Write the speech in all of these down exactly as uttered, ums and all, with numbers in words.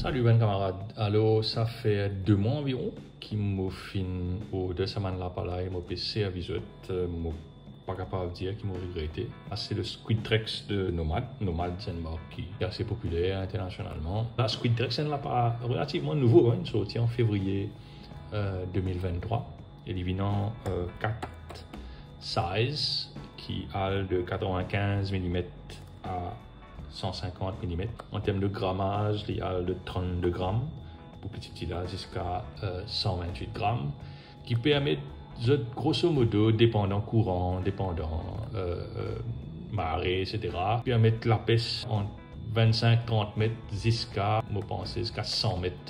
Salut ben camarades, alors ça fait deux mois environ qu'il m'a fini au deux semaines là par là et m'a passé à visite, euh, m'a pas capable de dire qu'il m'a regretté. C'est le Squid Trex de Nomad. Nomad c'est une marque qui est assez populaire internationalement. La Squid Trex c'est une pas relativement nouveau, hein, sorti en février euh, deux mille vingt-trois. Il est venant euh, quatre sizes qui a de quatre-vingt-quinze millimètres à cent cinquante millimètres. En termes de grammage, il y a de trente-deux grammes pour petit petit là jusqu'à euh, cent vingt-huit grammes qui permet grosso modo, dépendant courant, dépendant euh, euh, marée, et cetera, permettre la pêche en vingt-cinq à trente mètres jusqu'à, je pense, jusqu'à cent mètres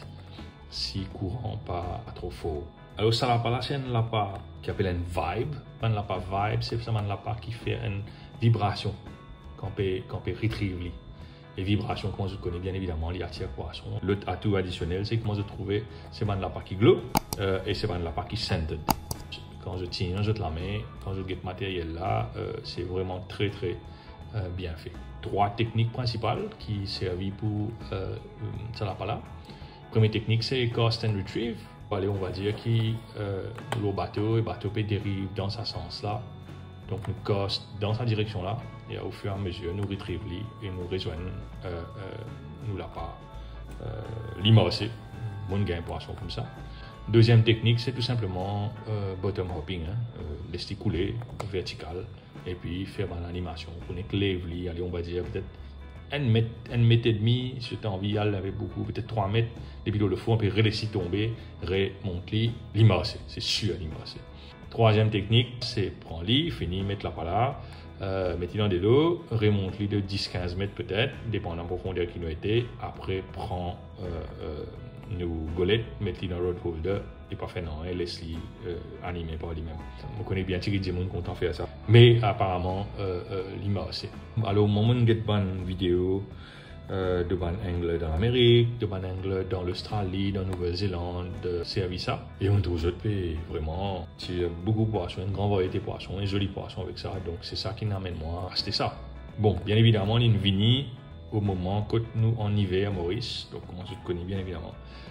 si courant pas trop fort. Alors ça là, là c'est un lapin qui appelle un vibe. Un lapin vibe, c'est seulement un lapin qui fait une vibration quand on peut, quand on peut retrieve. Les vibrations, comment je connais bien évidemment, les attire poisson. L'autre atout additionnel, c'est comment je trouvais, c'est un lapin qui glow euh, et c'est un lapin qui scented. Quand je tiens, je te la mets, quand je get matériel là, euh, c'est vraiment très très euh, bien fait. Trois techniques principales qui servent pour euh, ce lapin là. Première technique, c'est cast and retrieve. Allez, on va dire que euh, le bateau, le bateau peut dérive dans ce sens-là. Donc, nous cast dans sa direction-là et au fur et à mesure, nous retrieve et nous rejoignons euh, euh, nous la pas euh, l'immerser. Bon gain poisson comme ça. Deuxième technique, c'est tout simplement euh, bottom hopping, hein, euh, laisser couler vertical et puis faire une animation. On éclaive, allez, on va dire peut-être un mètre, un mètre et demi, si tu as envie, elle avait beaucoup, peut-être trois mètres, et puis dans le fond, on peut relaisser tomber, remonter, l'immerser, c'est sûr l'immerser. Troisième technique, c'est prendre l'île, finir, mettre la pala, euh, mettre dans de l'eau, remonter de dix à quinze mètres peut-être, dépendant de la profondeur qui nous était, après prendre euh, euh, nos golettes, mettre dans le rod holder et pas faire non, et laisse-les euh, animer par lui-même. On connaît bien Thierry Diamond quand on fait ça. Mais apparemment, euh, euh, l'immerser. Alors, au moment où on get une vidéo euh, de ban angle dans l'Amérique, de ban angle dans l'Australie, dans la Nouvelle-Zélande, de servir ça. Et on trouve autres pays vraiment, c'est beaucoup de poissons, une grande variété de poissons, un joli poisson avec ça. Donc, c'est ça qui m'amène moi à acheter ça. Bon, bien évidemment, il y a une vini au moment que nous en hiver à Maurice, donc comment je te connais bien évidemment.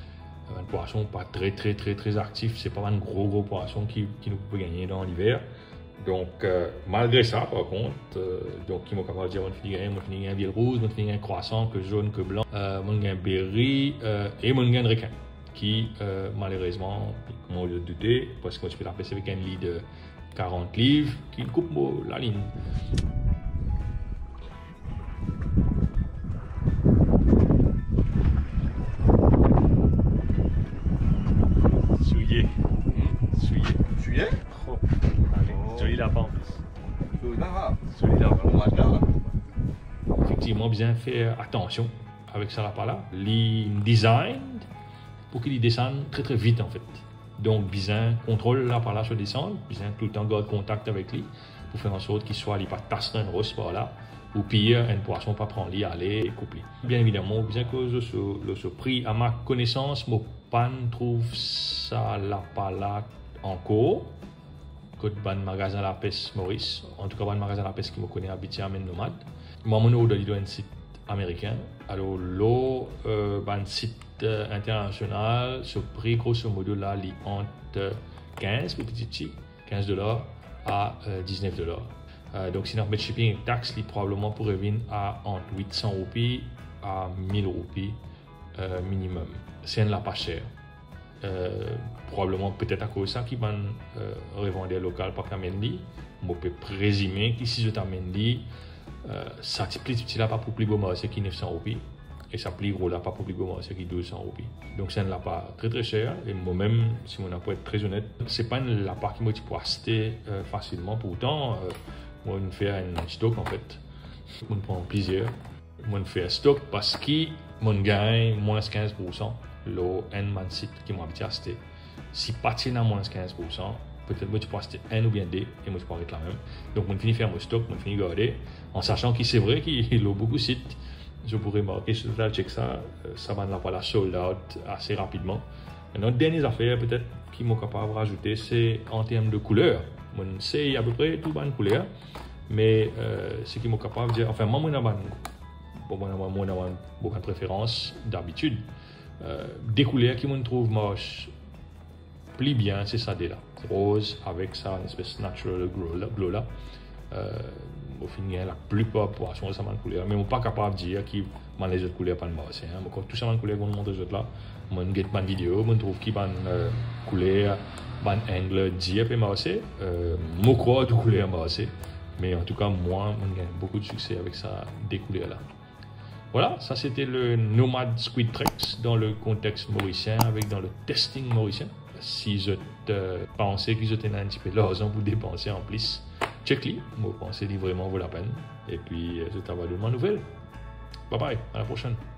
Un poisson pas très très très très actif, c'est pas un gros gros poisson qui, qui nous peut gagner dans l'hiver. Donc euh, malgré ça par contre, euh, donc il m'a capable de dire on finit un, on finit un vielle rouge, on finit un croissant que jaune que blanc, euh, on gagne un berry euh, et on gagne un requin qui euh, malheureusement, comme on l'a douté, parce que tu peux la pêcher avec un lit de quarante livres qui coupe la ligne. Souillé? Oh. Allez, oh. Joli lapin en plus. Joli lapin. Joli lapin. Effectivement, bien faire attention avec ce lapin-là. Il design pour qu'il descende très très vite en fait. Donc, bien contrôle la lapin-là sur descendre, bien tout le temps garde contact avec lui pour faire en sorte qu'il soit il pas tasse un rosse par là. Ou pire, un poisson pas prendre lui, aller et couper. Bien évidemment, bien que je sois pris à ma connaissance, mon pan trouve ça lapin-là encore. Côte ban magasin la pêche Maurice, en tout cas ban magasin la pêche qui me connaît habitué à Nomad. Moi mon ordre il doit un site américain. Alors l'eau euh, ban site euh, international, ce prix grosso modo là il entre quinze pour petit petit, quinze dollars à euh, dix-neuf dollars. Euh, donc si on met shipping et taxes, il probablement pourrait venir à entre huit cents roupies à mille roupies euh, minimum. C'est un là pas cher. Euh, probablement peut-être à cause de ça qui va euh, revendre local par Kamendi. On peut présumer qu'ici je t'amène dit euh, ça petit là pas pour plus beau c'est qui neuf cents roupies et ça plus gros là pas pour plus beau c'est qui douze cents roupies. Donc c'est un lapin très très cher et moi-même si on a pour être très honnête, c'est pas un lapin qui moi tu peux acheter euh, facilement. Pourtant euh, moi on fait un stock en fait. On prend plaisir. On fait un stock parce que mon gagne moins quinze pour cent. Le un man site qui m'a habitué à acheter. Si parti à moins quinze pour cent, peut-être moi tu peux acheter un ou bien deux et moi tu peux arrêter la même. Donc on finit faire mon stock, on finit garder en sachant que c'est vrai qu'il a beaucoup de sites. Je pourrais marquer sur le check ça, ça va pas la sold out assez rapidement. Maintenant, dernière affaire peut-être qui m'ont capable de rajouter, c'est en termes de couleur. On sait à peu près tout bonne couleur, mais euh, ce qui m'ont capable de dire, enfin moi, moi, bon, moi, moi, moi, beaucoup de préférence d'habitude. Euh, des couleurs qui me trouve marche plus bien, c'est ça là. Rose avec ça, une espèce de natural glow là. Glow là. Euh, au final, la plupart des poissons sont de couleur, mais je ne suis pas capable de dire qui sont les autres couleurs pas de marche. Hein. Tout ça, les couleurs qu'on montre aux autres là, je regarde ma vidéo, je trouve qui sont euh, couleurs, ban angle dire peut marcher. Euh, je crois que les couleurs marcher. Mais en tout cas, moi, j'ai beaucoup de succès avec ça, des couleurs là. Voilà, ça c'était le Nomad Squid Tricks dans le contexte mauricien, avec dans le testing mauricien. Si je euh, pensais qu'ils étaient un petit peu l'argent pour dépenser en plus, check-les, moi je pensais que vraiment vaut la peine. Et puis, je t'envoie de ma nouvelle. Bye bye, à la prochaine.